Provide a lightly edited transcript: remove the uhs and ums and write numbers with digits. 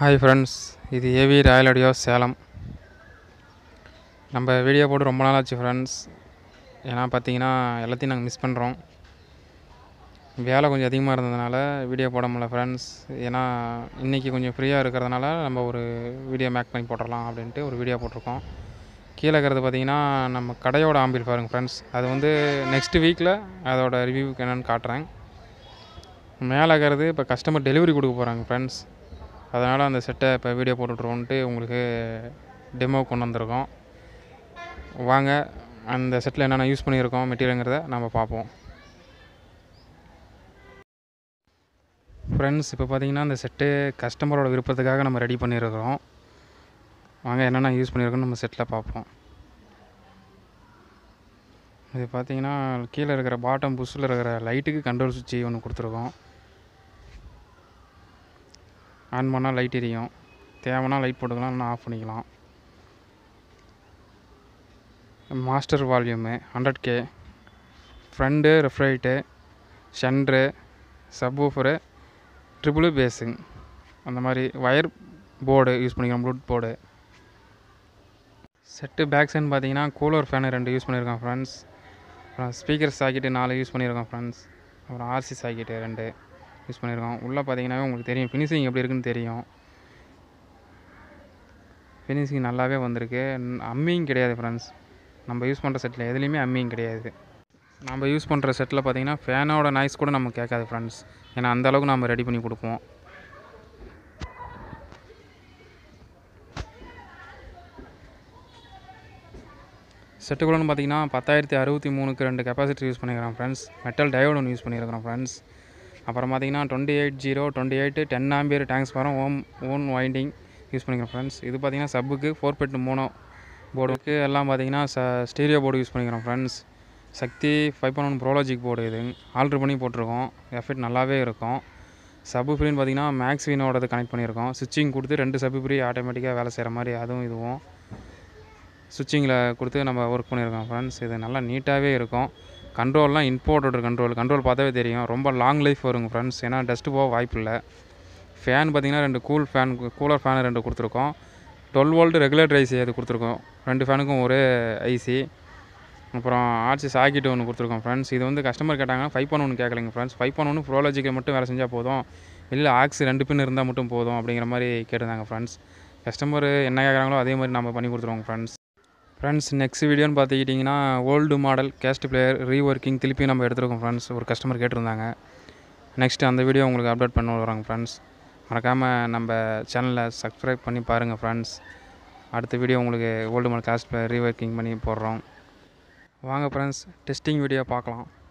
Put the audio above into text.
Hi friends, இது AV royal audio Salem. நம்ம video போட்டு ரொம்ப நாள் ஆச்சு ஃப்ரெண்ட்ஸ். ஏன்னா பார்த்தீங்கன்னா எல்லாத்தையும் நாங்கள் மிஸ் பண்ணுறோம். வேலை கொஞ்சம் அதிகமாக இருந்ததுனால வீடியோ போட முடியல ஃப்ரெண்ட்ஸ். ஏன்னா இன்றைக்கி கொஞ்சம் ஃப்ரீயாக இருக்கிறதுனால நம்ம ஒரு வீடியோ மேக் பண்ணி போட்டுடலாம் அப்படின்ட்டு ஒரு வீடியோ போட்டிருக்கோம். கீழே இருக்கிறது பார்த்திங்கன்னா நம்ம கடையோட ஆம்பிளிஃபயருங்க ஃப்ரெண்ட்ஸ். அது வந்து நெக்ஸ்ட் வீக்கில் அதோட ரிவ்யூக்கு என்னென்னு காட்டுறேன். மேலே இருக்கிறது இப்போ கஸ்டமர் டெலிவரி கொடுக்க போகிறாங்க ஃப்ரெண்ட்ஸ். அதனால் அந்த செட்டை இப்போ வீடியோ போட்டுட்ருவோன்ட்டு உங்களுக்கு டெமோ கொண்டு வந்திருக்கோம். வாங்க அந்த செட்டில் என்னென்ன யூஸ் பண்ணியிருக்கோம் மெட்டீரியலுங்கிறத நம்ம பார்ப்போம் ஃப்ரெண்ட்ஸ். இப்போ பார்த்திங்கன்னா அந்த செட்டு கஸ்டமரோட விருப்பத்துக்காக நம்ம ரெடி பண்ணியிருக்கிறோம். வாங்க என்னென்ன யூஸ் பண்ணியிருக்கோன்னு நம்ம செட்டில் பார்ப்போம். இது பார்த்திங்கன்னா கீழே இருக்கிற பாட்டம் புஷ்ஷில் இருக்கிற லைட்டுக்கு கண்ட்ரோல் சுவிட்சு ஒன்று கொடுத்துருக்கோம். ஆன் பண்ணால் லைட் எரியும், தேவைன்னா லைட் போட்டுக்கலாம், இல்லைனா ஆஃப் பண்ணிக்கலாம். மாஸ்டர் வால்யூமு 100K, ஃப்ரண்ட்டு ரெஃப்ரைட்டு, ஷன்ட்ரு, சப்வூஃபரு, ட்ரிபிள் பேஸுங்க. அந்த மாதிரி ஒயர் போர்டு யூஸ் பண்ணிக்கிறோம், Bluetooth board. Set back side பார்த்தீங்கன்னா கூலர் ஃபேனு 2 யூஸ் பண்ணியிருக்கோம் ஃப்ரெண்ட்ஸ். அப்புறம் ஸ்பீக்கர் சாக்கெட்டு 4 யூஸ் பண்ணியிருக்கோம் ஃப்ரெண்ட்ஸ். அப்புறம் ஆர்சி சாக்கெட்டு 2 யூஸ் பண்ணியிருக்கோம். உள்ளே பார்த்தீங்கன்னாவே உங்களுக்கு தெரியும் ஃபினிஷிங் எப்படி இருக்குன்னு தெரியும். ஃபினிஷிங் நல்லாவே வந்திருக்கு. அம்மியும் கிடையாது ஃப்ரெண்ட்ஸ். நம்ம யூஸ் பண்ணுற செட்டில் எதுலேயுமே அம்மியும் கிடையாது. நம்ம யூஸ் பண்ணுற செட்டில் பார்த்தீங்கன்னா ஃபேனோட நாய்ஸ் கூட நமக்கு கேட்காது ஃப்ரெண்ட்ஸ். ஏன்னா அந்தளவுக்கு நம்ம ரெடி பண்ணி கொடுப்போம். செட்டுக்குள்ளன்னு பார்த்தீங்கன்னா 10063க்கு 2 கெப்பாசிட்டி யூஸ் பண்ணிக்கிறோம் ஃப்ரெண்ட்ஸ். மெட்டல் டயோடு ஒன்று யூஸ் பண்ணியிருக்கிறோம் ஃப்ரெண்ட்ஸ். அப்புறம் பார்த்தீங்கன்னா 28 10 ampere transformer own winding use பண்ணிக்கிறோம் ஃப்ரெண்ட்ஸ். இது பார்த்தீங்கன்னா சப்புக்கு 4 பெட் மோனோ போர்டுக்கு எல்லாம் பார்த்தீங்கன்னா ஸ்டீரியோ போர்டு யூஸ் பண்ணிக்கிறோம் ஃப்ரெண்ட்ஸ். சக்தி 5.1 ப்ரோலாஜிக் போர்டு இது ஆல்ட்ரு பண்ணி போட்டிருக்கோம். எஃபெக்ட் நல்லாவே இருக்கும். சப்பு ஃப்ரீன்னு பார்த்தீங்கன்னா மேக்ஸ்வினோடது கனெக்ட் பண்ணியிருக்கோம். சுவிட்சிங் கொடுத்து 2 சப்பு ஃப்ரீ ஆட்டோமேட்டிக்காக வேலை செய்கிற மாதிரி அதுவும் இதுவும் சுவிட்சிங்கில் கொடுத்து நம்ம ஒர்க் பண்ணியிருக்கோம் ஃப்ரெண்ட்ஸ். இது நல்லா நீட்டாகவே இருக்கும். கண்ட்ரோல்லாம் இம்போர்ட்டட் கண்ட்ரோல் பார்த்தாவே தெரியும். ரொம்ப லாங் லைஃப் வருங்க ஃப்ரெண்ட்ஸ். ஏன்னா டஸ்ட்டு போக வாய்ப்பு இல்லை. ஃபேன் பார்த்திங்கன்னா 2 கூலர் ஃபேனு 2 கொடுத்துருக்கோம். 12 வோல்ட் ரெகுலேட்டர் ஐசி அது கொடுத்துருக்கோம். 2 ஃபேனுக்கும் ஒரே ஐசி. அப்புறம் ஆர்சி சாக்கெட் ஒன்று கொடுத்துருக்கோம் ஃப்ரெண்ட்ஸ். இது வந்து கஸ்டமர் கேட்டாங்கன்னா 5.1 கேட்கலைங்க ஃப்ரெண்ட்ஸ். 5.1 ப்ரோலாஜிக்கில் மட்டும் வேலை செஞ்சால் போதும், வெளியில் ஆக்ஸ் 2 பின் இருந்தால் மட்டும் போதும் அப்படிங்கிற மாதிரி கேட்டிருந்தாங்க ஃப்ரெண்ட்ஸ். கஸ்டமர் என்ன கேட்குறாங்களோ அதே மாதிரி நம்ம பண்ணி கொடுத்துருவோங்க ஃப்ரெண்ட்ஸ். நெக்ஸ்ட் வீடியோன்னு பார்த்துக்கிட்டிங்கன்னா old model cassette player reworking திருப்பி நம்ம எடுத்துருக்கோம் ஃப்ரெண்ட்ஸ். ஒரு கஸ்டமர் கேட்டிருந்தாங்க. நெக்ஸ்ட்டு அந்த வீடியோ உங்களுக்கு அப்டேட் பண்ண வராங்க ஃப்ரெண்ட்ஸ். மறக்காமல் நம்ம சேனலை சப்ஸ்கிரைப் பண்ணி பாருங்கள் ஃப்ரெண்ட்ஸ். அடுத்த வீடியோ உங்களுக்கு old model cassette player reworking பண்ணி போடுறோம். வாங்க ஃப்ரெண்ட்ஸ், டெஸ்டிங் வீடியோ பார்க்கலாம்.